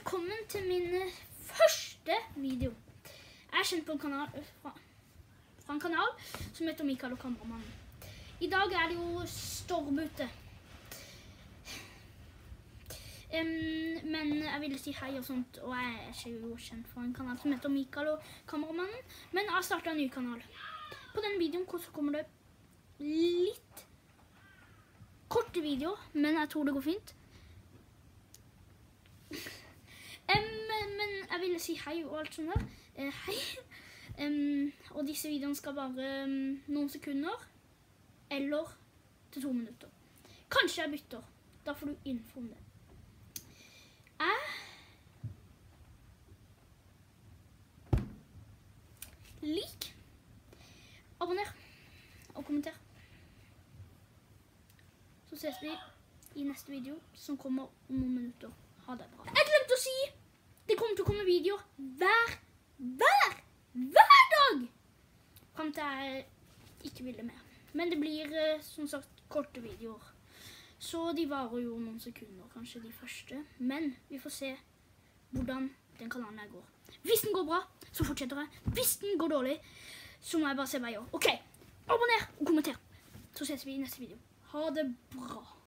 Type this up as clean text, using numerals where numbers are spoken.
Velkommen til min første video. Jeg er kjent på en kanal, fra en kanal som heter Mikael og Kameramannen. I dag er det jo storm ute. Men jeg ville si hei og sånt, og jeg er ikke jo kjent for en kanal som heter Mikael og Kameramannen. Men jeg har startet en ny kanal. På denne videoen så kommer det litt korte videoer, men jeg tror det går fint. Men jeg ville si hei og alt sånt der. Hei. Og disse videoene skal bare noen sekunder, eller til 2 minutter. Kanskje jeg bytter. Da får du info om det. Lik, abonner og kommenter. Så ses vi i neste video som kommer om noen minutter. Ha det bra. Jeg glemte å si, det kommer til å komme videoer hver dag! Frem til jeg ikke vil det mer. Men det blir, som sagt, korte videoer. Så de varer jo noen sekunder, kanskje de første. Men vi får se hvordan den kanalen her går. Hvis den går bra, så fortsetter jeg. Hvis den går dårlig, så må jeg bare se hva jeg gjør. Ok, abonner og kommenter. Så ses vi i neste video. Ha det bra.